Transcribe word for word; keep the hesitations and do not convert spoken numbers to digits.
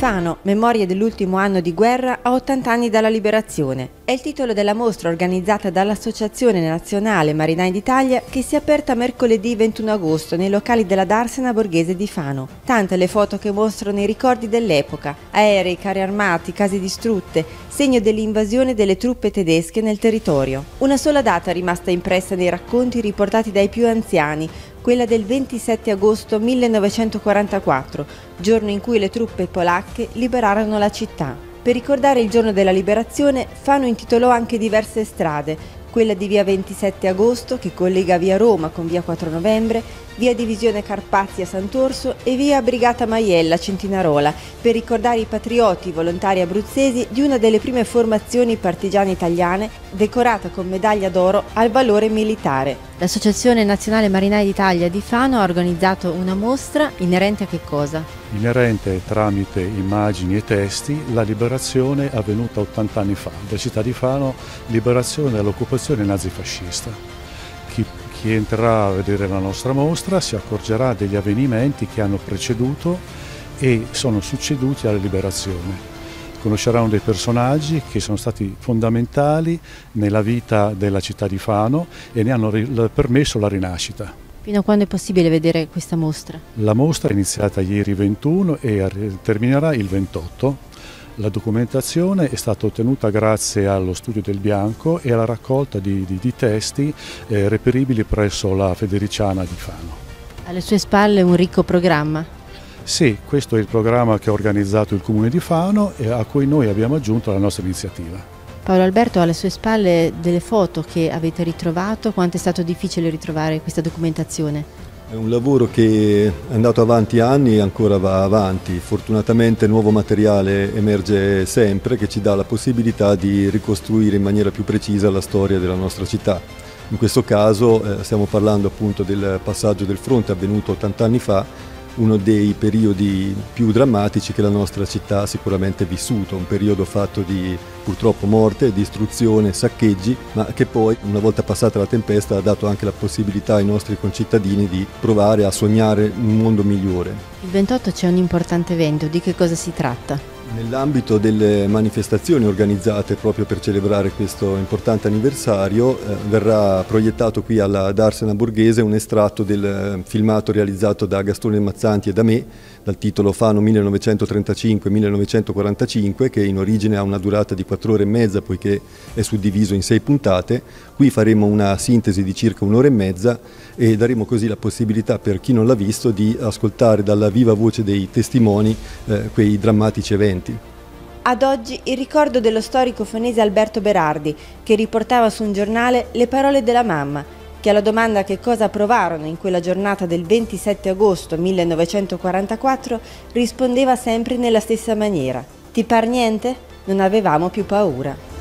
Fano, memoria dell'ultimo anno di guerra a ottanta anni dalla liberazione. È il titolo della mostra organizzata dall'Associazione Nazionale Marinai d'Italia che si è aperta mercoledì ventuno agosto nei locali della Darsena Borghese di Fano. Tante le foto che mostrano i ricordi dell'epoca: aerei, carri armati, case distrutte, segno dell'invasione delle truppe tedesche nel territorio. Una sola data è rimasta impressa nei racconti riportati dai più anziani, quella del ventisette agosto millenovecentoquarantaquattro, giorno in cui le truppe polacche liberarono la città. Per ricordare il giorno della liberazione, Fano intitolò anche diverse strade, quella di via ventisette agosto che collega via Roma con via quattro novembre, via Divisione Carpazzi a Sant'Orso e via Brigata Maiella a Centinarola, per ricordare i patrioti volontari abruzzesi di una delle prime formazioni partigiane italiane decorata con medaglia d'oro al valore militare. L'Associazione Nazionale Marinai d'Italia di Fano ha organizzato una mostra inerente a che cosa? Inerente tramite immagini e testi la liberazione avvenuta ottanta anni fa della città di Fano, liberazione dall'occupazione nazifascista. Chi, chi entrerà a vedere la nostra mostra si accorgerà degli avvenimenti che hanno preceduto e sono succeduti alla liberazione. Conosceranno dei personaggi che sono stati fondamentali nella vita della città di Fano e ne hanno permesso la rinascita. Fino a quando è possibile vedere questa mostra? La mostra è iniziata ieri ventuno e terminerà il ventotto. La documentazione è stata ottenuta grazie allo studio del Bianco e alla raccolta di, di, di testi eh, reperibili presso la Federiciana di Fano. Alle sue spalle un ricco programma. Sì, questo è il programma che ha organizzato il Comune di Fano e a cui noi abbiamo aggiunto la nostra iniziativa. Paolo Alberto, ha alle sue spalle delle foto che avete ritrovato. Quanto è stato difficile ritrovare questa documentazione? È un lavoro che è andato avanti anni e ancora va avanti. Fortunatamente nuovo materiale emerge sempre che ci dà la possibilità di ricostruire in maniera più precisa la storia della nostra città. In questo caso eh, stiamo parlando appunto del passaggio del fronte avvenuto ottanta anni fa, uno dei periodi più drammatici che la nostra città ha sicuramente vissuto, un periodo fatto di purtroppo morte, distruzione, saccheggi, ma che poi una volta passata la tempesta ha dato anche la possibilità ai nostri concittadini di provare a sognare un mondo migliore. Il ventotto c'è un importante evento, di che cosa si tratta? Nell'ambito delle manifestazioni organizzate proprio per celebrare questo importante anniversario eh, verrà proiettato qui alla Darsena Borghese un estratto del filmato realizzato da Gastone Mazzanti e da me dal titolo Fano millenovecentotrentacinque millenovecentoquarantacinque, che in origine ha una durata di quattro ore e mezza poiché è suddiviso in sei puntate. Qui faremo una sintesi di circa un'ora e mezza e daremo così la possibilità per chi non l'ha visto di ascoltare dalla viva voce dei testimoni eh, quei drammatici eventi. Ad oggi il ricordo dello storico fonese Alberto Berardi, che riportava su un giornale le parole della mamma, che alla domanda che cosa provarono in quella giornata del ventisette agosto millenovecentoquarantaquattro rispondeva sempre nella stessa maniera: ti par niente? Non avevamo più paura.